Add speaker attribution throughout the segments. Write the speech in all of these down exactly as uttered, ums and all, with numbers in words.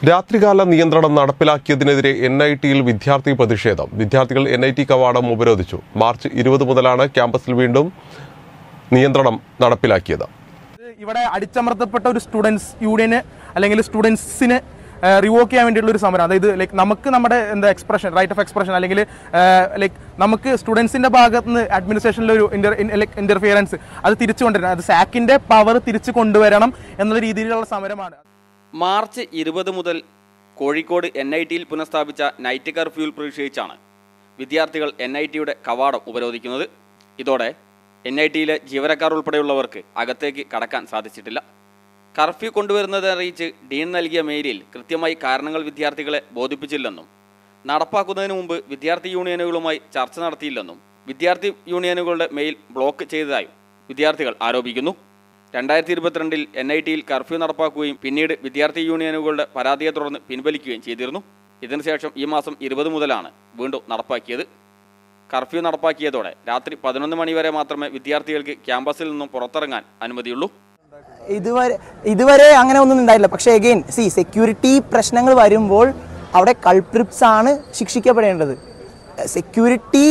Speaker 1: രാത്രികാല നിയന്ത്രണം നടപ്പിലാക്കിയതിനെതിരെ N I ടിയിൽ വിദ്യാർത്ഥി പ്രതിഷേധം. വിദ്യാർത്ഥികൾ എൻ ഐ ടി കവാടം ഉപരോധിച്ചു. മാർച്ച് ഇരുപത് മുതലാണ് ക്യാമ്പസിൽ വീണ്ടും നിയന്ത്രണം നടപ്പിലാക്കിയത്.
Speaker 2: ഇവിടെ അടിച്ചമർത്തപ്പെട്ട ഒരു സ്റ്റുഡൻസ് യൂണിയന് അല്ലെങ്കിൽ സ്റ്റുഡൻസിന് റിവോക്ക് ചെയ്യാൻ വേണ്ടിയിട്ടുള്ള ഒരു സമരം. അതായത് ലൈക്ക് നമുക്ക് നമ്മുടെ എന്താ എക്സ്പ്രഷൻ, റൈറ്റ് ഓഫ് എക്സ്പ്രഷൻ, അല്ലെങ്കിൽ ലൈക്ക് നമുക്ക് സ്റ്റുഡൻസിന്റെ ഭാഗത്ത് നിന്ന് അഡ്മിനിസ്ട്രേഷനിലെ ഒരു ഇന്റർ ഇന്റർഫിയറൻസ് അത് തിരിച്ചു കൊണ്ടുവരണം, അത് സാക്കിന്റെ പവർ തിരിച്ചു കൊണ്ടുവരണം എന്നുള്ള രീതിയിലുള്ള സമരമാണ്.
Speaker 3: മാർച്ച് ഇരുപത് മുതൽ കോഴിക്കോട് എൻ ഐ ടിയിൽ പുനഃസ്ഥാപിച്ച നൈറ്റ് കർഫ്യൂവിൽ പ്രതിഷേധിച്ചാണ് വിദ്യാർത്ഥികൾ എൻ ഐ ടിയുടെ കവാടം ഉപരോധിക്കുന്നത്. ഇതോടെ എൻ ഐ ടിയിലെ ജീവനക്കാർ ഉൾപ്പെടെയുള്ളവർക്ക് അകത്തേക്ക് കടക്കാൻ സാധിച്ചിട്ടില്ല. കർഫ്യൂ കൊണ്ടുവരുന്നത് അറിയിച്ച് ഡീൻ നൽകിയ മെയിലിൽ കൃത്യമായി കാരണങ്ങൾ വിദ്യാർത്ഥികളെ ബോധിപ്പിച്ചില്ലെന്നും നടപ്പാക്കുന്നതിന് മുമ്പ് വിദ്യാർത്ഥി യൂണിയനുകളുമായി ചർച്ച നടത്തിയില്ലെന്നും വിദ്യാർത്ഥി യൂണിയനുകളുടെ മെയിൽ ബ്ലോക്ക് ചെയ്തതായും വിദ്യാർത്ഥികൾ ആരോപിക്കുന്നു. രണ്ടായിരത്തി ഇരുപത്തിരണ്ടിൽ എൻ ഐ ടിയിൽ കർഫ്യൂ നടപ്പാക്കുകയും പിന്നീട് വിദ്യാർത്ഥി യൂണിയനുകളുടെ പരാതിയെ തുടർന്ന് പിൻവലിക്കുകയും ചെയ്തിരുന്നു. ഇതിനുശേഷം ഈ മാസം ഇരുപത് മുതലാണ് വീണ്ടും നടപ്പാക്കിയത്. കർഫ്യൂ നടപ്പാക്കിയതോടെ രാത്രി പതിനൊന്ന് മണി വരെ മാത്രമേ വിദ്യാർത്ഥികൾക്ക് ക്യാമ്പസിൽ നിന്നും പുറത്തിറങ്ങാൻ അനുമതിയുള്ളൂ.
Speaker 4: ഇതുവരെ ഇതുവരെ അങ്ങനെ ഒന്നും ഉണ്ടായില്ല. പക്ഷേ എഗെയിൻ സി സെക്യൂരിറ്റി പ്രശ്നങ്ങൾ വരുമ്പോൾ അവിടെ കൾപ്രിറ്റ്സ് ആണ് ശിക്ഷിക്കപ്പെടേണ്ടത്. സെക്യൂരിറ്റി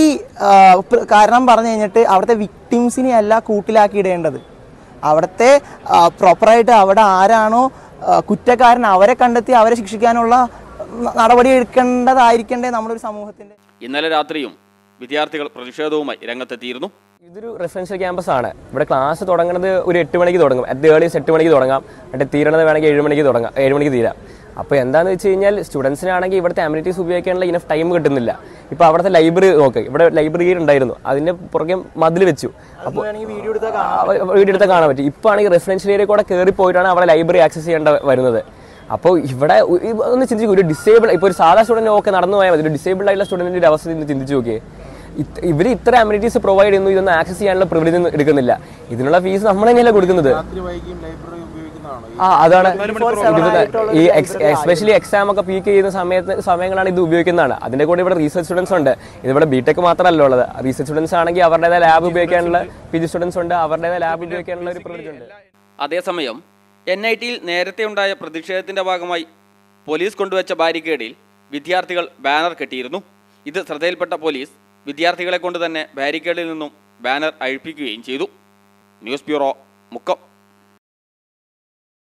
Speaker 4: കാരണം പറഞ്ഞു കഴിഞ്ഞിട്ട് അവിടുത്തെ വിക്ടിംസിനെ അല്ല കൂട്ടിലാക്കിയിടേണ്ടത്. അവിടുത്തെ പ്രോപ്പറായിട്ട് അവിടെ ആരാണോ കുറ്റക്കാരൻ അവരെ കണ്ടെത്തി അവരെ ശിക്ഷിക്കാനുള്ള നടപടി എടുക്കേണ്ടതായിരിക്കണ്ടേ നമ്മുടെ ഒരു സമൂഹത്തിന്റെ.
Speaker 3: ഇന്നലെ രാത്രിയും വിദ്യാർത്ഥികൾ പ്രതിഷേധവുമായി രംഗത്തെത്തിയിരുന്നു.
Speaker 5: ഇതൊരു റെസിഡൻഷ്യൽ ക്യാമ്പസ് ആണ്. ഇവിടെ ക്ലാസ് തുടങ്ങുന്നത് ഒരു എട്ട് മണിക്ക് തുടങ്ങും. അറ്റ് ദി ഏർലിയസ്റ്റ് എട്ട് മണിക്ക് തുടങ്ങാം. എന്നിട്ട് തീരണത് വേണമെങ്കിൽ ഏഴ് മണിക്ക് തുടങ്ങാം ഏഴ് മണിക്ക് തീരാം. അപ്പോൾ എന്താണെന്ന് വെച്ച് കഴിഞ്ഞാൽ സ്റ്റുഡൻസിനാണെങ്കിൽ ഇവിടുത്തെ അമ്യൂണിറ്റീസ് ഉപയോഗിക്കാനുള്ള ഇനഫ് ടൈം കിട്ടുന്നില്ല. ഇപ്പോൾ അവിടുത്തെ ലൈബ്രറി നോക്ക്, ഇവിടെ ലൈബ്രറി ഉണ്ടായിരുന്നു, അതിൻ്റെ പുറകെ മതിൽ വെച്ചു. അപ്പോൾ വീഡിയോ എടുത്താൽ കാണാൻ പറ്റും. ഇപ്പോൾ ആണെങ്കിൽ റെസിഡൻഷ്യൽ ഏരിയ കൂടെ കയറി പോയിട്ടാണ് അവിടെ ലൈബ്രറി ആക്സസ് ചെയ്യേണ്ട വരുന്നത്. അപ്പോൾ ഇവിടെ ഒന്ന് ചിന്തിച്ചു, ഒരു ഡിസേബിൾ ഇപ്പോൾ ഒരു സാധാ സ്റ്റുഡൻറ്റ് ഒക്കെ നടന്നു പോയാൽ മതി, ഒരു ഡിസേബിൾഡ് ആയിട്ടുള്ള സ്റ്റുഡൻറ്റിൻ്റെ ഒരു അവസ്ഥ ഇന്ന് ചിന്തിച്ചു നോക്കിയേ. ഇവർ ഇത്ര അമ്യൂണിറ്റീസ് പ്രൊവൈഡ് ചെയ്യുന്നു, ഇതൊന്നും ആക്സസ് ചെയ്യാനുള്ള പ്രിവിലേജ് എടുക്കുന്നില്ല. ഇതിനുള്ള ഫീസ് നമ്മൾ തന്നെയല്ലേ കൊടുക്കുന്നത്. ആ അതാണ് ഈ എസ്പെഷ്യലി എക്സാം ഒക്കെ പീക്ക് ചെയ്യുന്ന സമയത്ത് സമയങ്ങളാണ് ഇത് ഉപയോഗിക്കുന്നതാണ്. അതിന്റെ കൂടെ ഇവിടെ റീസർച്ച് സ്റ്റുഡൻസ് ഉണ്ട്. ഇതിവിടെ ബിടെക് മാത്രമല്ല ഉള്ളത്. റീസർച്ച് സ്റ്റുഡൻസ് ആണെങ്കിൽ അവരുടേതായ ലാബ് ഉപയോഗിക്കാനുള്ള പി ജി സ്റ്റുഡൻസ് ഉണ്ട്, അവരുടേതായ ലാബ് ഉപയോഗിക്കാനുള്ള ഒരു പ്രിവിലേജ് ഉണ്ട്.
Speaker 3: അതേസമയം എൻ ഐ ടിയിൽ നേരത്തെ ഉണ്ടായ പ്രതിഷേധത്തിന്റെ ഭാഗമായി പോലീസ് കൊണ്ടുവച്ച ബാരിക്കേഡിൽ വിദ്യാർത്ഥികൾ ബാനർ കെട്ടിയിരുന്നു. ഇത് ശ്രദ്ധയിൽപ്പെട്ട പോലീസ് വിദ്യാർത്ഥികളെ കൊണ്ട് തന്നെ ബാരിക്കേഡിൽ നിന്നും ബാനർ അഴിപ്പിക്കുകയും ചെയ്തു. News bureau, Mukkam.